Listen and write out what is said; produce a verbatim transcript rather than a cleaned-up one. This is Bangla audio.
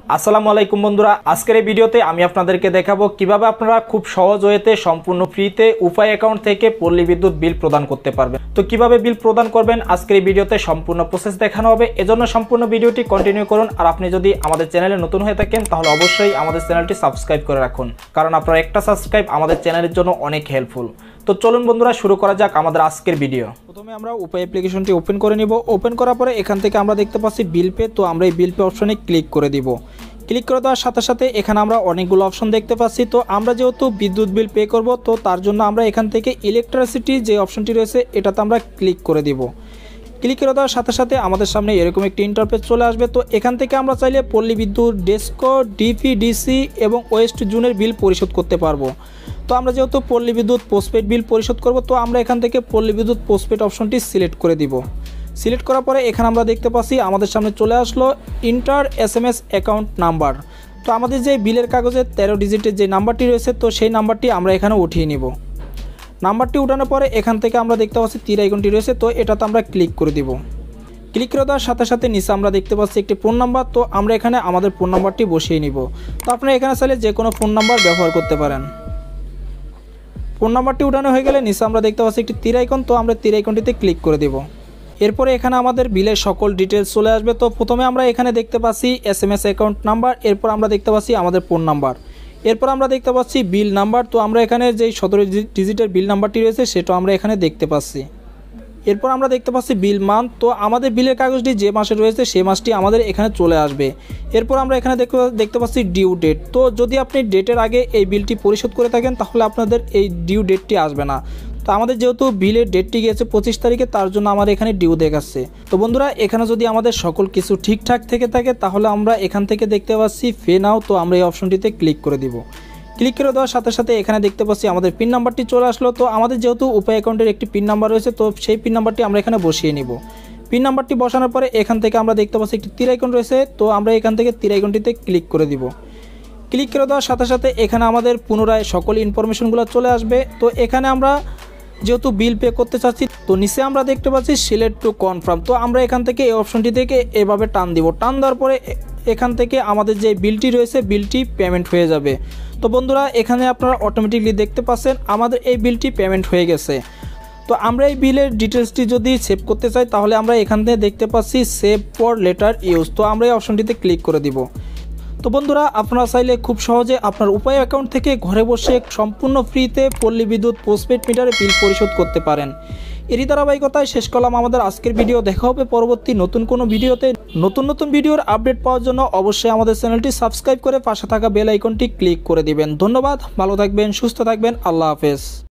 আসসালামু আলাইকুম বন্ধুরা, আজকের এই ভিডিওতে আমি আপনাদেরকে দেখাবো কিভাবে আপনারা খুব সহজ ওয়েতে সম্পূর্ণ ফ্রিতে উপায় অ্যাকাউন্ট থেকে পল্লী বিদ্যুৎ বিল প্রদান করতে পারবেন। তো কিভাবে বিল প্রদান করবেন আজকের এই ভিডিওতে সম্পূর্ণ প্রসেস দেখানো হবে। এজন্য সম্পূর্ণ ভিডিওটি কন্টিনিউ করুন। আর আপনি যদি আমাদের চ্যানেলে নতুন হয়ে থাকেন তাহলে অবশ্যই আমাদের চ্যানেলটি সাবস্ক্রাইব করে রাখুন, কারণ আপনার একটা সাবস্ক্রাইব আমাদের চ্যানেলের জন্য অনেক হেল্পফুল। তো চলুন বন্ধুরা, শুরু করা যাক আমাদের আজকের ভিডিও। প্রথমে আমরা উপায় অ্যাপ্লিকেশনটি ওপেন করে নিব। ওপেন করার পরে এখান থেকে আমরা দেখতে পাচ্ছি বিল পে। তো আমরা এই বিল পে অপশনে ক্লিক করে দিব। ক্লিক করে দেওয়ার সাথে সাথে এখানে আমরা অনেকগুলো অপশন দেখতে পাচ্ছি। তো আমরা যেহেতু বিদ্যুৎ বিল পে করব, তো তার জন্য আমরা এখান থেকে ইলেকট্রিসিটি যে অপশনটি রয়েছে এটাতে আমরা ক্লিক করে দিব। ক্লিক করে দেওয়ার সাথে সাথে আমাদের সামনে এরকম একটি ইন্টারফেস চলে আসবে। তো এখান থেকে আমরা চাইলে Palli Bidyut, DESCO, DP, DC এবং ওয়েস্ট জোনের বিল পরিশোধ করতে পারবো। তো আমরা যেহেতু পল্লী বিদ্যুৎ পোস্টপেড বিল পরিশোধ করব, তো আমরা এখান থেকে পল্লী বিদ্যুৎ পোস্টপেড অপশনটি সিলেক্ট করে দিব। সিলেক্ট করার পরে এখানে আমরা দেখতে পাচ্ছি আমাদের সামনে চলে আসলো enter S M S account number. তো আমাদের যে বিলের কাগজে তেরো ডিজিটের যে নাম্বারটি রয়েছে, তো সেই নাম্বারটি আমরা এখানে উঠিয়ে নিব। নাম্বারটি উঠানোর পরে এখান থেকে আমরা দেখতে পাচ্ছি তীর আইকনটি রয়েছে, তো এটাতে আমরা ক্লিক করে দিব। ক্লিক করে দেওয়ার সাথে সাথে নিচে আমরা দেখতে পাচ্ছি একটি ফোন নাম্বার। তো আমরা এখানে আমাদের ফোন নাম্বারটি বসিয়ে নিব। তো আপনারা এখানে চাইলে যে কোনো ফোন নাম্বার ব্যবহার করতে পারেন। ফোন নাম্বারটি উঠানো হয়ে গেলে নিচে আমরা দেখতে পাচ্ছি একটি তীর আইকন। তো আমরা তীর আইকনটিতে ক্লিক করে দেব। এরপরে এখানে আমাদের বিলের সকল ডিটেলস চলে আসবে। তো প্রথমে আমরা এখানে দেখতে পাচ্ছি S M S account number, এরপর আমরা দেখতে পাচ্ছি আমাদের ফোন নাম্বার, এরপর আমরা দেখতে পাচ্ছি বিল নাম্বার। তো আমরা এখানে যেই সতেরো ডিজিটের বিল নাম্বারটি রয়েছে সেটা আমরা এখানে দেখতে পাচ্ছি। এরপর আমরা দেখতে পাচ্ছি বিল মান্থ। তো আমাদের বিলের কাগজটি যে মাসে রয়েছে সেই মাসটি আমাদের এখানে চলে আসবে। এরপর আমরা এখানে দেখতে পাচ্ছি ডিউ ডেট। তো যদি আপনি ডেটের আগে এই বিলটি পরিশোধ করে থাকেন তাহলে আপনাদের এই ডিউ ডেটটি আসবে না। তো আমাদের যেহেতু বিলের ডেটটি গিয়েছে পঁচিশ তারিখে, তার জন্য আমার এখানে ডিউ দেখাচ্ছে। তো বন্ধুরা, এখানে যদি আমাদের সকল কিছু ঠিকঠাক থেকে থাকে তাহলে আমরা এখান থেকে দেখতে পাচ্ছি পে নাও। তো আমরা এই অপশনটিতে ক্লিক করে দিব। ক্লিক করে দেওয়ার সাথে সাথে এখানে দেখতে পাচ্ছি আমাদের পিন নাম্বারটি চলে আসলো। তো আমাদের যেহেতু উপায় অ্যাকাউন্টের একটি পিন নাম্বার রয়েছে, তো সেই পিন নাম্বারটি আমরা এখানে বসিয়ে নিব। পিন নাম্বারটি বসানোর পরে এখান থেকে আমরা দেখতে পাচ্ছি একটি তীর আইকন রয়েছে। তো আমরা এখান থেকে তীর আইকনটিতে ক্লিক করে দিব। ক্লিক করে দেওয়ার সাথে সাথে এখানে আমাদের পুনরায় সকল ইনফরমেশনগুলো চলে আসবে। তো এখানে আমরা যেহেতু বিল পে করতে চাচ্ছি, তো নিচে আমরা দেখতে পাচ্ছি সিলেক্ট টু কনফার্ম। তো আমরা এখান থেকে এই অপশনটি থেকে এভাবে টান দিব। টান দেওয়ার পরে এখান থেকে আমাদের যে বিলটি রয়েছে বিলটি পেমেন্ট হয়ে যাবে। তো বন্ধুরা, এখানে আপনারা অটোমেটিকলি দেখতে পাচ্ছেন আমাদের এই বিলটি পেমেন্ট হয়ে গেছে। তো আমরা এই বিলের ডিটেলসটি যদি সেভ করতে চাই তাহলে আমরা এখান থেকে দেখতে পাচ্ছি সেভ ফর লেটার ইউজ। তো আমরা এই অপশনটিতে ক্লিক করে দিব। তো বন্ধুরা, আপনারা চাইলে খুব সহজে আপনার উপায় অ্যাকাউন্ট থেকে ঘরে বসে সম্পূর্ণ ফ্রিতে পল্লী বিদ্যুৎ পোস্টপেড মিটারে বিল পরিশোধ করতে পারেন। এরই ধারাবাহিকতায় শেষ করলাম আমাদের আজকের ভিডিও। দেখা হবে পরবর্তী নতুন কোনো ভিডিওতে। নতুন নতুন ভিডিওর আপডেট পাওয়ার জন্য অবশ্যই আমাদের চ্যানেলটি সাবস্ক্রাইব করে পাশে থাকা বেল আইকনটি ক্লিক করে দিবেন। ধন্যবাদ, ভালো থাকবেন, সুস্থ থাকবেন, আল্লাহ হাফেজ।